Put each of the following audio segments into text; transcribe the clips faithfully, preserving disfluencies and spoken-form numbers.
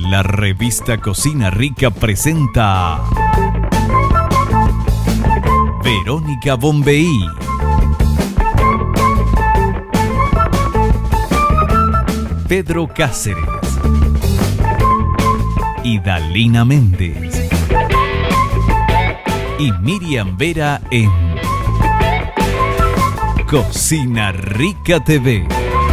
La revista Cocina Rica presenta Verónica Bombeí, Pedro Cáceres y Dalina Méndez y Miriam Vera en Cocina Rica T V.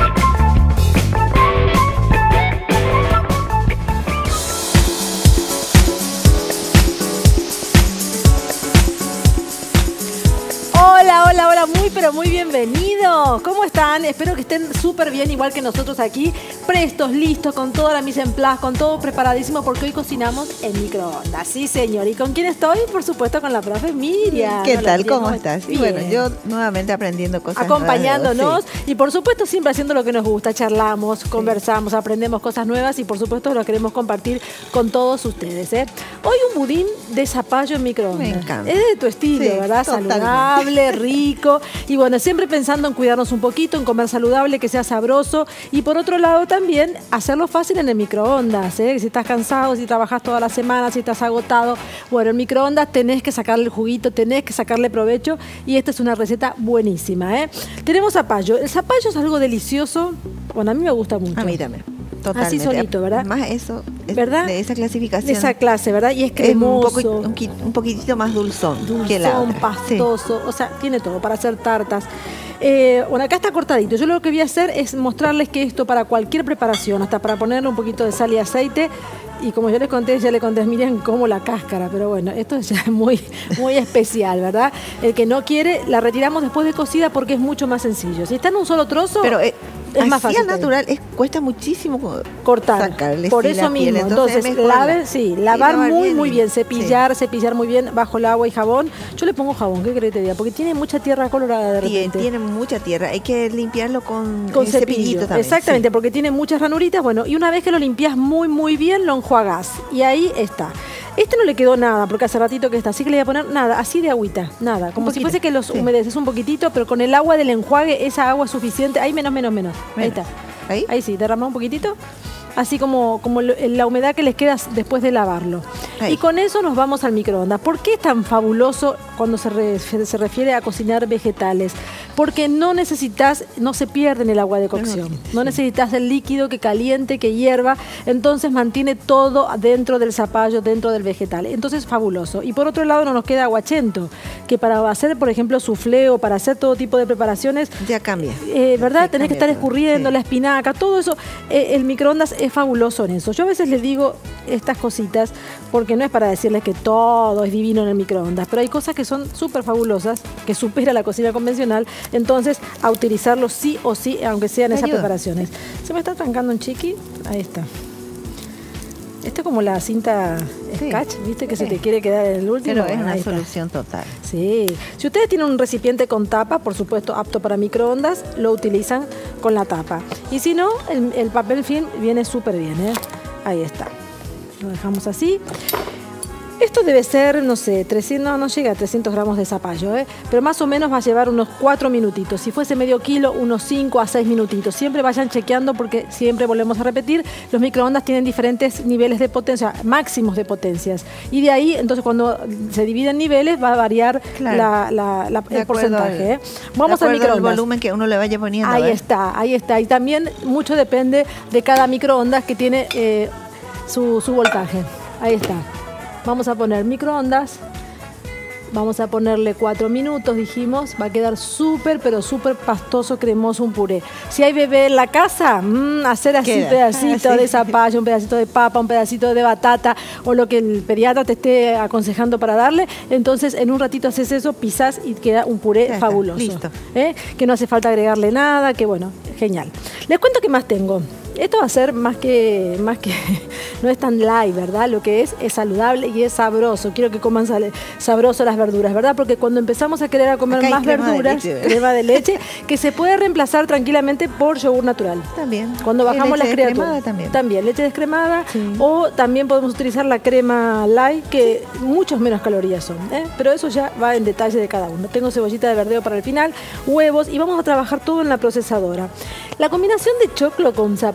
Hola, hola, hola, muy pero muy bienvenidos. ¿Cómo están? Espero que estén súper bien, igual que nosotros aquí, prestos, listos, con toda la mise en place, con todo preparadísimo, porque hoy cocinamos en microondas. Sí, señor. ¿Y con quién estoy? Por supuesto, con la profe Miriam. ¿Qué Hola, tal? Miriam, ¿Cómo estás? Y bueno, yo nuevamente aprendiendo cosas acompañándonos nuevas, sí. Y por supuesto siempre haciendo lo que nos gusta, charlamos, sí. conversamos, aprendemos cosas nuevas y por supuesto lo queremos compartir con todos ustedes, ¿eh? Hoy un budín de zapallo en microondas. Me encanta. Es de tu estilo, sí, ¿verdad? Totalmente. Saludable, rico y bueno, siempre pensando en cuidarnos un poquito, en comer saludable, que sea sabroso y por otro lado también hacerlo fácil en el microondas, ¿eh? Si estás cansado, si trabajas toda la semana, si estás agotado, bueno, en microondas tenés que sacarle el juguito, tenés que sacarle provecho y esta es una receta buenísima, ¿eh? Tenemos zapallo. El zapallo es algo delicioso, bueno, a mí me gusta mucho. A mí también. Totalmente. Así solito, ¿verdad? Más eso, es ¿verdad? De esa clasificación. De esa clase, ¿verdad? Y es cremoso. Es un, poco, un, un poquitito más dulzón, dulzón que la otra. Pastoso, sí. O sea, tiene todo para hacer tartas. Eh, bueno, acá está cortadito. Yo lo que voy a hacer es mostrarles que esto para cualquier preparación, hasta para ponerle un poquito de sal y aceite. Y como yo les conté, ya le conté a Miriam como la cáscara, pero bueno, esto ya es muy, muy especial, ¿verdad? El que no quiere, la retiramos después de cocida porque es mucho más sencillo. Si está en un solo trozo, pero, eh, es más fácil. natural, es, cuesta muchísimo cortar. Sacarle, por sí, eso mismo. Piel. Entonces, Entonces lave, sí, lavar, lavar muy, bien, muy bien, cepillar, sí. cepillar muy bien bajo el agua y jabón. Yo le pongo jabón, ¿qué crees que te diga? Porque tiene mucha tierra colorada de repente. Tiene, tiene mucha tierra, hay que limpiarlo con, con cepillo. cepillito también. Exactamente, sí. porque tiene muchas ranuritas. Bueno, y una vez que lo limpias muy, muy bien, lo enjuagás. Y ahí está. Este no le quedó nada, porque hace ratito que está, así que le voy a poner nada, así de agüita, nada. Como si fuese que los sí. humedeces un poquitito, pero con el agua del enjuague, esa agua es suficiente. Ahí menos, menos, menos. menos. Ahí está. ¿Ahí? Ahí sí, derramamos un poquitito. Así como, como la humedad que les queda después de lavarlo. Ahí. Y con eso nos vamos al microondas. ¿Por qué es tan fabuloso cuando se, re, se refiere a cocinar vegetales? Porque no necesitas, no se pierde en el agua de cocción. No, no necesitas el líquido que caliente, que hierva. Entonces mantiene todo dentro del zapallo, dentro del vegetal. Entonces fabuloso. Y por otro lado no nos queda aguachento, que para hacer, por ejemplo, soufflé o para hacer todo tipo de preparaciones... Ya cambia. Eh, ¿Verdad? Ya Tenés que estar escurriendo sí. la espinaca, todo eso. Eh, el microondas es fabuloso en eso. Yo a veces les digo estas cositas porque no es para decirles que todo es divino en el microondas, pero hay cosas que son súper fabulosas, que supera la cocina convencional, entonces a utilizarlo sí o sí, aunque sean esas ayuda. preparaciones. Se me está trancando un chiqui, ahí está. Esto es como la cinta sí. Scotch, ¿viste? Que sí. se te quiere quedar en el último. Pero es una ahí solución está. total. Sí. Si ustedes tienen un recipiente con tapa, por supuesto apto para microondas, lo utilizan con la tapa. Y si no, el, el papel film viene súper bien, ¿eh? Ahí está. Lo dejamos así. Esto debe ser, no sé, trescientos, no, no llega a trescientos gramos de zapallo, ¿eh? Pero más o menos va a llevar unos cuatro minutitos. Si fuese medio kilo, unos cinco a seis minutitos. Siempre vayan chequeando porque siempre volvemos a repetir, los microondas tienen diferentes niveles de potencia, máximos de potencias. Y de ahí, entonces cuando se dividen niveles, va a variar claro. la, la, la, el porcentaje. ¿eh? Vamos al microondas. El volumen que uno le vaya poniendo. Ahí ¿eh? está, ahí está. Y también mucho depende de cada microondas que tiene eh, su, su voltaje. Ahí está. Vamos a poner microondas, vamos a ponerle cuatro minutos, dijimos, va a quedar súper, pero súper pastoso, cremoso un puré. Si hay bebé en la casa, mmm, hacer así un pedacito ah, sí. de zapallo, un pedacito de papa, un pedacito de batata o lo que el pediatra te esté aconsejando para darle, entonces en un ratito haces eso, pisás y queda un puré ya fabuloso. Listo. ¿Eh? Que no hace falta agregarle nada, que bueno, genial. Les cuento qué más tengo. Esto va a ser más que, más que, no es tan light, ¿verdad? Lo que es, es saludable y es sabroso. Quiero que coman sal, sabroso las verduras, ¿verdad? Porque cuando empezamos a querer a comer Acá más verduras, de leche, crema de leche, que se puede reemplazar tranquilamente por yogur natural. También. Cuando bajamos las criaturas. También. También, leche descremada. Sí. O también podemos utilizar la crema light, que sí. muchos menos calorías son, ¿eh? Pero eso ya va en detalle de cada uno. Tengo cebollita de verdeo para el final, huevos y vamos a trabajar todo en la procesadora. La combinación de choclo con zapallo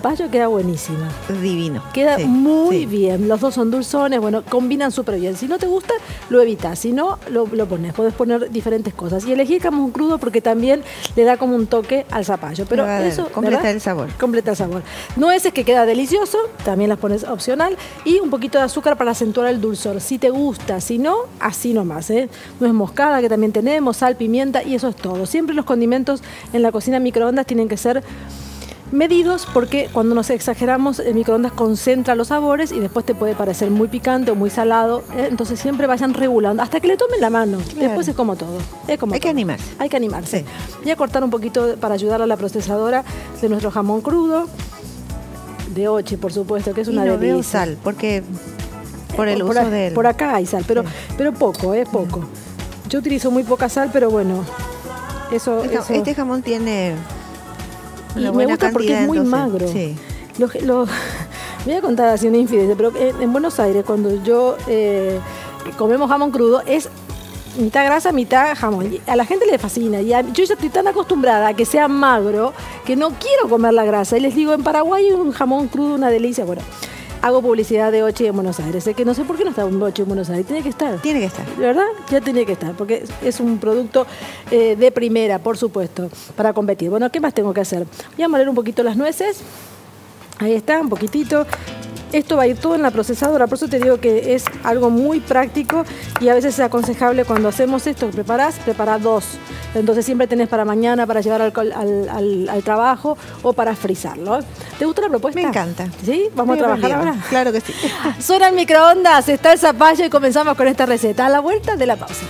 zapallo queda buenísima. Divino. Queda Sí, muy sí. bien. Los dos son dulzones, bueno, combinan súper bien. Si no te gusta, lo evitas. Si no, lo, lo pones. Puedes poner diferentes cosas. Y elegí jamón crudo porque también le da como un toque al zapallo. Pero Le va a dar- eso, completa ¿verdad? el sabor. Completa el sabor. Nueces, que queda delicioso, también las pones opcional. Y un poquito de azúcar para acentuar el dulzor. Si te gusta, si no, así nomás. ¿eh? Nuez moscada, que también tenemos, sal, pimienta, y eso es todo. Siempre los condimentos en la cocina microondas tienen que ser medidos, porque cuando nos exageramos, el microondas concentra los sabores y después te puede parecer muy picante o muy salado. ¿eh? Entonces siempre vayan regulando hasta que le tomen la mano. Claro. Después es como todo. Es como Hay que todo. animarse. Hay que animarse. Sí. Voy a cortar un poquito para ayudar a la procesadora de nuestro jamón crudo. De Ochi, por supuesto, que es Y una no veo delicia. sal, porque por el por, uso a- del... por acá hay sal, pero, Sí. pero poco, es poco. Yo utilizo muy poca sal, pero bueno, eso... El ja- eso- Este jamón tiene y una me buena gusta porque es cantidad, muy entonces, magro. Sí. Lo- lo- voy a contar así una infidencia, pero en, en Buenos Aires, cuando yo eh, comemos jamón crudo, es mitad grasa, mitad jamón. Y a la gente le fascina. Y a- yo ya estoy tan acostumbrada a que sea magro que no quiero comer la grasa. Y les digo, en Paraguay hay un jamón crudo, una delicia. Bueno, hago publicidad de Ochi en Buenos Aires. Sé que no sé por qué no está un Ochi en Buenos Aires. Tiene que estar. Tiene que estar. ¿De verdad? Ya tenía que estar, porque es- es un producto eh, de primera, por supuesto, para competir. Bueno, ¿qué más tengo que hacer? Voy a moler un poquito las nueces. Ahí está, un poquitito. Esto va a ir todo en la procesadora, por eso te digo que es algo muy práctico y a veces es aconsejable cuando hacemos esto, que preparás, prepará dos. Entonces siempre tenés para mañana, para llevar al, col- al- al- al trabajo o para frizarlo. ¿Te gusta la propuesta? Me encanta. ¿Sí? ¿Vamos Estoy a trabajar aprendida. ahora? Claro que sí. Suena el microondas, está el zapallo y comenzamos con esta receta. A la vuelta de la pausa.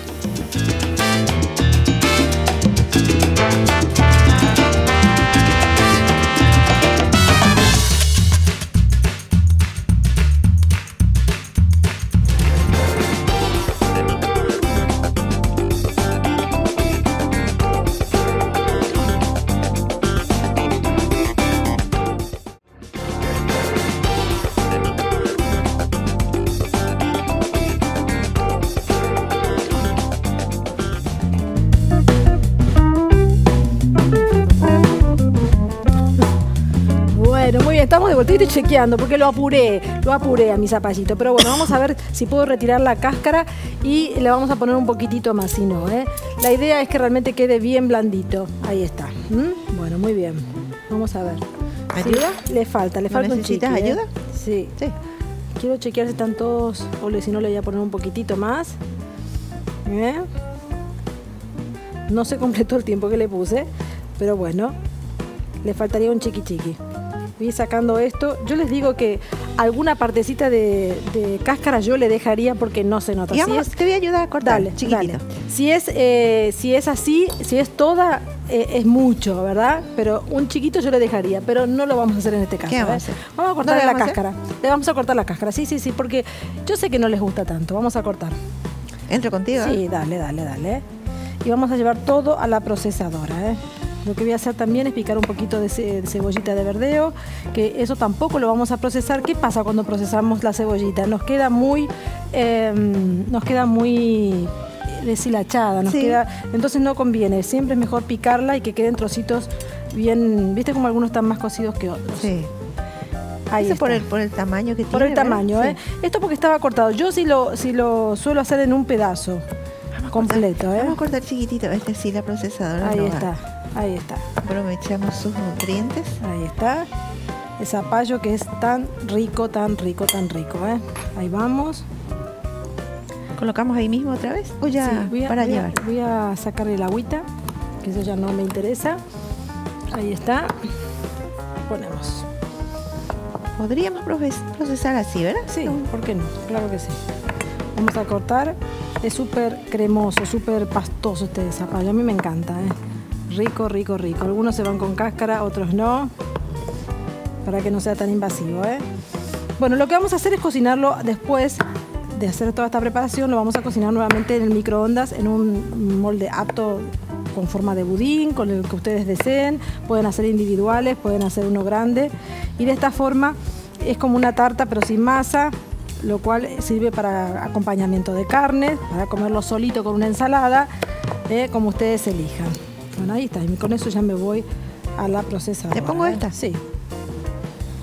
Bueno, muy bien, estamos de vuelta. Estoy chequeando porque lo apuré, lo apuré a mi zapallito. Pero bueno, vamos a ver si puedo retirar la cáscara y le vamos a poner un poquitito más, si no, ¿eh? La idea es que realmente quede bien blandito. Ahí está. ¿Mm? Bueno, muy bien. Vamos a ver. ¿Ayuda? Sí, le falta, le ¿No falta un necesitas chiqui, ¿eh? ayuda? Sí. Sí. Quiero chequear si están todos, o le- si no le voy a poner un poquitito más. ¿Eh? No se completó el tiempo que le puse, pero bueno, le faltaría un chiqui chiqui. Voy sacando esto. Yo les digo que alguna partecita de, de cáscara yo le dejaría porque no se nota. Y Si vamos, es- te voy a ayudar a cortar, Dale, chiquitito. dale. Si es, eh, si es así, si es toda, eh, es mucho, ¿verdad? Pero un chiquito yo le dejaría, pero no lo vamos a hacer en este caso. ¿Qué vamos a ¿eh? hacer? Vamos a ¿No cortar le la vamos a hacer? cáscara. Le vamos a cortar la cáscara, sí, sí, sí, porque yo sé que no les gusta tanto. Vamos a cortar. Entro contigo. Sí, dale, dale, dale. Y vamos a llevar todo a la procesadora, ¿eh? Lo que voy a hacer también es picar un poquito de, ce- de cebollita de verdeo, que eso tampoco lo vamos a procesar. ¿Qué pasa cuando procesamos la cebollita? Nos queda muy, eh, nos queda muy deshilachada, nos Sí. queda, entonces no conviene. Siempre es mejor picarla y que queden trocitos bien, ¿viste como algunos están más cocidos que otros? Sí. Ahí Eso está. por el, por el tamaño que Por tiene. el tamaño, ¿verdad? ¿eh? Esto porque estaba cortado. Yo sí lo, sí lo suelo hacer en un pedazo completo, ¿eh? Vamos a cortar chiquitito. Este sí, la procesadora. Ahí no va. está, ahí está, Aprovechamos sus nutrientes. ahí está. El zapallo que es tan rico, tan rico, tan rico, ¿eh? Ahí vamos. ¿Colocamos ahí mismo otra vez? O ya Sí, voy a, para voy a- llevar. voy a sacarle el agüita, que eso ya no me interesa. Ahí está. Ponemos. Podríamos proces- procesar así, ¿verdad? Sí, ¿por qué no? Claro que sí. Vamos a cortar. Es súper cremoso, súper pastoso este zapallo. A mí me encanta, ¿eh? Rico, rico, rico. Algunos se van con cáscara, otros no. Para que no sea tan invasivo, ¿eh? Bueno, lo que vamos a hacer es cocinarlo después de hacer toda esta preparación. Lo vamos a cocinar nuevamente en el microondas en un molde apto con forma de budín, con el que ustedes deseen. Pueden hacer individuales, pueden hacer uno grande. Y de esta forma es como una tarta pero sin masa, lo cual sirve para acompañamiento de carne, para comerlo solito con una ensalada, eh, como ustedes elijan. Bueno, ahí está. Y con eso ya me voy a la procesadora. ¿Te pongo ¿eh? esta? Sí.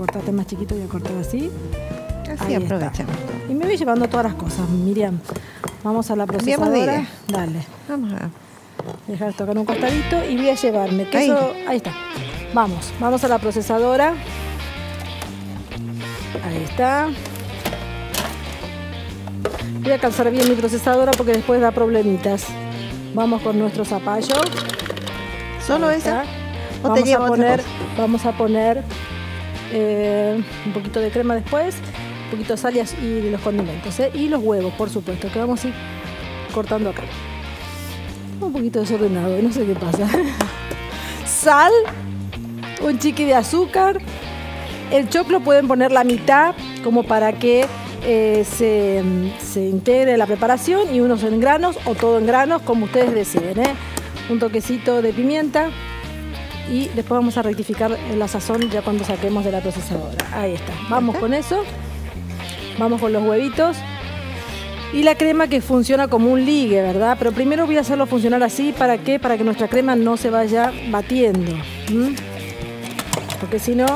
cortarte más chiquito, voy a cortar así. Así aprovechamos. Y me voy llevando todas las cosas, Miriam. Vamos a la procesadora. Dale. Vamos a dejar esto acá en un costadito y voy a llevarme queso. Ahí. Ahí está. Vamos, vamos a la procesadora. Ahí está. Voy a calzar bien mi procesadora porque después da problemitas. Vamos con nuestro zapallo. ¿Solo esa? ¿O vamos, te llevo a poner, otra cosa? vamos a poner eh, un poquito de crema después, un poquito de sal y los condimentos, ¿eh? Y los huevos, por supuesto, que vamos a ir cortando acá. Un poquito desordenado, no sé qué pasa. Sal, un chiqui de azúcar. El choclo pueden poner la mitad como para que eh, se, se integre la preparación y unos en granos o todo en granos, como ustedes deseen, ¿eh? Un toquecito de pimienta y después vamos a rectificar la sazón ya cuando saquemos de la procesadora. Ahí está. Vamos con eso. Vamos con los huevitos. Y la crema que funciona como un ligue, ¿verdad? Pero primero voy a hacerlo funcionar así. ¿Para qué? Para que nuestra crema no se vaya batiendo. ¿Mm? Porque si no...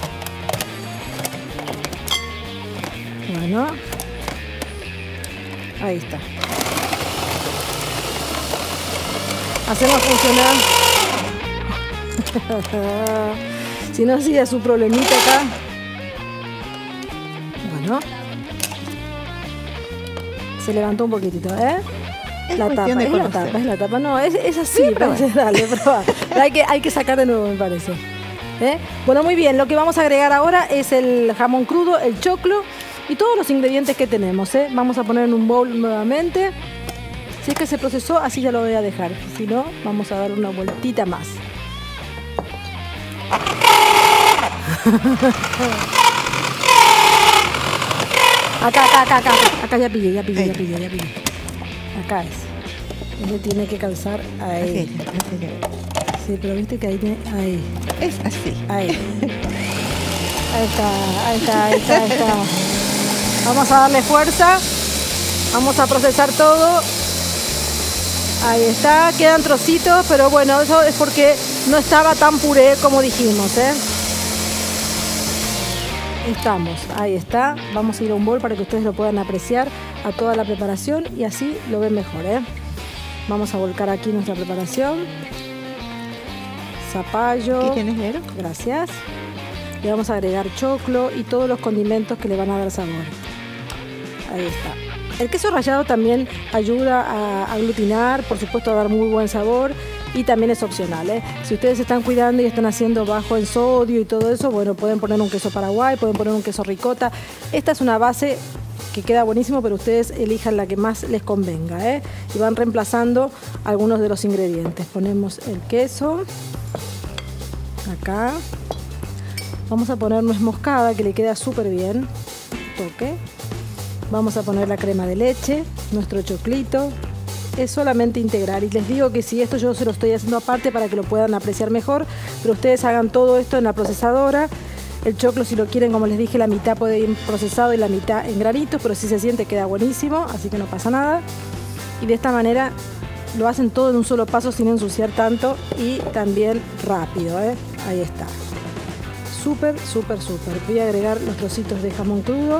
Bueno. Ahí está. Hacemos funcionar. Si no, sigue su problemita acá. Bueno. Se levantó un poquitito, ¿eh? Es la tapa, de es la tapa, es la tapa. No, es, es así, sí, parece. Dale, prueba. hay, que, hay que sacar de nuevo, me parece. ¿Eh? Bueno, muy bien. Lo que vamos a agregar ahora es el jamón crudo, el choclo y todos los ingredientes que tenemos, ¿eh? Vamos a poner en un bowl nuevamente. Si es que se procesó, así ya lo voy a dejar. Si no, vamos a dar una vueltita más. Acá, acá, acá, acá. Acá ya pillé, ya pillé, ya pillé, ya pillé. Acá es. Él tiene que calzar ahí. Así, así. Sí, pero viste que ahí tiene... Ahí. Es así. Ahí. Ahí está, ahí está, ahí está, ahí está. Vamos a darle fuerza. Vamos a procesar todo. Ahí está, quedan trocitos, pero bueno, eso es porque no estaba tan puré como dijimos, ¿eh? Estamos, ahí está. Vamos a ir a un bol para que ustedes lo puedan apreciar a toda la preparación y así lo ven mejor, ¿eh? Vamos a volcar aquí nuestra preparación. Zapallo. ¿Aquí tienes, Vero? Gracias. Le vamos a agregar choclo y todos los condimentos que le van a dar sabor. Ahí está. El queso rallado también ayuda a aglutinar, por supuesto a dar muy buen sabor y también es opcional, ¿eh? Si ustedes se están cuidando y están haciendo bajo en sodio y todo eso, bueno, pueden poner un queso paraguay, pueden poner un queso ricota. Esta es una base que queda buenísimo, pero ustedes elijan la que más les convenga, ¿eh? Y van reemplazando algunos de los ingredientes. Ponemos el queso acá. Vamos a poner nuez moscada que le queda súper bien. Toque. Vamos a poner la crema de leche, nuestro choclito. Es solamente integrar y les digo que si esto yo se lo estoy haciendo aparte para que lo puedan apreciar mejor, pero ustedes hagan todo esto en la procesadora. El choclo, si lo quieren, como les dije, la mitad puede ir procesado y la mitad en granitos, pero si se siente queda buenísimo, así que no pasa nada. Y de esta manera lo hacen todo en un solo paso sin ensuciar tanto y también rápido, ¿eh? Ahí está. Súper, súper, súper. Voy a agregar los trocitos de jamón crudo.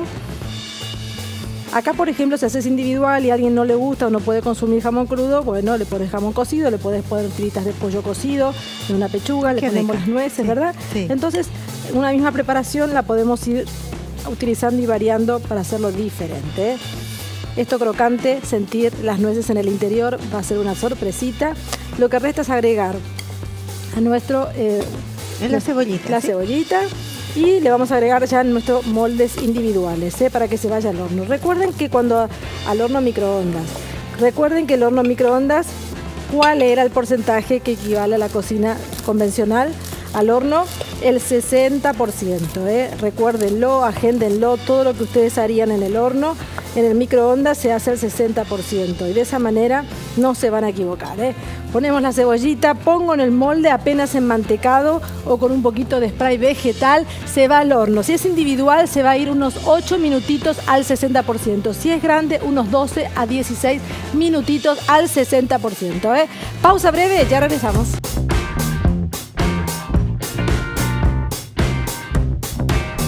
Acá, por ejemplo, si haces individual y a alguien no le gusta o no puede consumir jamón crudo, bueno, le pones jamón cocido, le puedes poner tiritas de pollo cocido, de una pechuga, le Qué ponemos rica. las nueces, Sí, ¿verdad? sí. Entonces, una misma preparación la podemos ir utilizando y variando para hacerlo diferente, ¿eh? Esto crocante, sentir las nueces en el interior, va a ser una sorpresita. Lo que resta es agregar a nuestro... Eh, Es la cebollita. La ¿sí? cebollita. Y le vamos a agregar ya nuestros moldes individuales, ¿eh? Para que se vaya al horno. Recuerden que cuando al horno microondas, recuerden que el horno microondas, ¿cuál era el porcentaje que equivale a la cocina convencional? Al horno, el sesenta por ciento, ¿eh? Recuérdenlo, agéndenlo, todo lo que ustedes harían en el horno, en el microondas se hace el sesenta por ciento y de esa manera no se van a equivocar, ¿eh? Ponemos la cebollita, pongo en el molde apenas enmantecado o con un poquito de spray vegetal, se va al horno. Si es individual, se va a ir unos ocho minutitos al sesenta por ciento. Si es grande, unos doce a dieciséis minutitos al sesenta por ciento, ¿eh? Pausa breve, ya regresamos.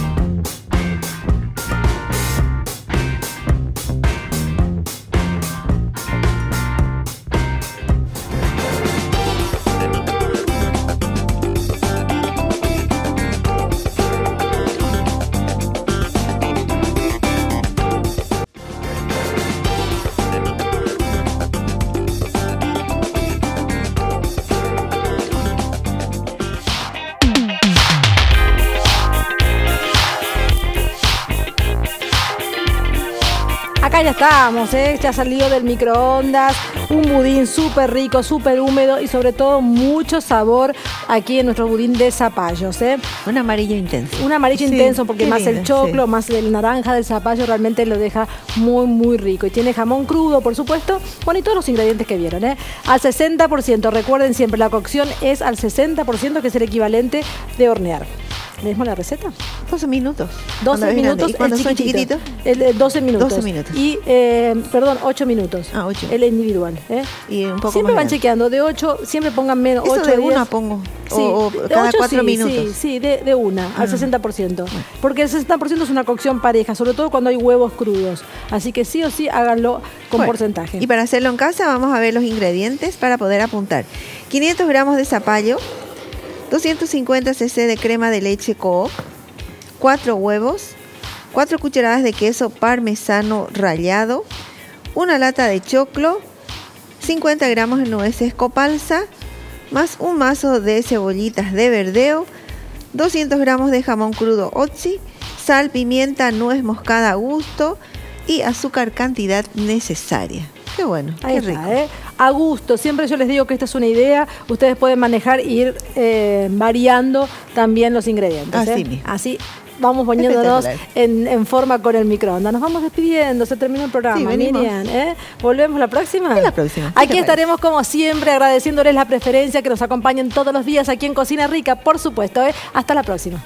acá ya estamos, ¿eh? Ya salió del microondas, un budín súper rico, súper húmedo y sobre todo mucho sabor aquí en nuestro budín de zapallos, ¿eh? Un amarillo intenso. Un amarillo Sí, intenso porque qué más lindo, el choclo, sí. más el naranja del zapallo realmente lo deja muy, muy rico. Y tiene jamón crudo, por supuesto, bueno, y todos los ingredientes que vieron, ¿eh? Al sesenta por ciento, recuerden siempre, la cocción es al sesenta por ciento, que es el equivalente de hornear. ¿Mismo la receta? doce minutos. doce Cuando es minutos. grande. ¿Y cuando el son chiquitito. chiquititos? El de doce minutos. doce minutos. Y, eh, perdón, ocho minutos. Ah, ocho. El individual. ¿eh? Y un poco Siempre más van grande. chequeando. De ocho, siempre pongan menos. Eso ocho, de diez. una pongo. Sí, O, o de cada ocho cuatro sí, minutos. Sí, sí, de, de una, al Ah. sesenta por ciento. Porque el sesenta por ciento es una cocción pareja, sobre todo cuando hay huevos crudos. Así que sí o sí háganlo con Bueno, porcentaje. Y para hacerlo en casa vamos a ver los ingredientes para poder apuntar. quinientos gramos de zapallo, doscientos cincuenta centilitros de crema de leche Coop, cuatro huevos, cuatro cucharadas de queso parmesano rallado, una lata de choclo, cincuenta gramos de nueces copalsa, más un mazo de cebollitas de verdeo, doscientos gramos de jamón crudo Otzi, sal, pimienta, nuez moscada a gusto y azúcar cantidad necesaria. Qué bueno, Ahí qué está, rico. ¿eh? A gusto. Siempre yo les digo que esta es una idea. Ustedes pueden manejar e ir eh, variando también los ingredientes. Así ¿eh? mismo. Así vamos poniéndonos Espectacular. en, en forma con el microondas. Nos vamos despidiendo. Se terminó el programa, Sí, venimos. Miriam. ¿eh? ¿Volvemos la próxima? En la próxima. ¿Qué Aquí te estaremos como siempre agradeciéndoles la preferencia, que nos acompañen todos los días aquí en Cocina Rica, por supuesto. ¿eh? Hasta la próxima.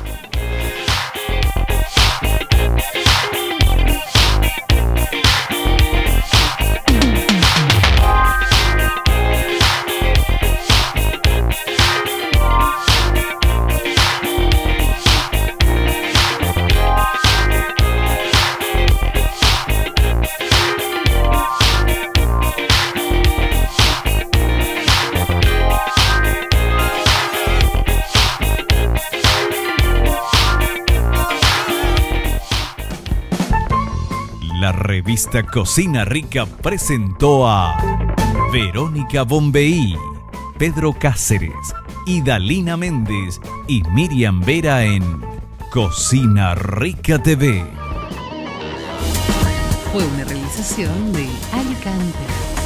La revista Cocina Rica presentó a Verónica Bombeí, Pedro Cáceres, Idalina Méndez y Miriam Vera en Cocina Rica T V. Fue una realización de Alicante.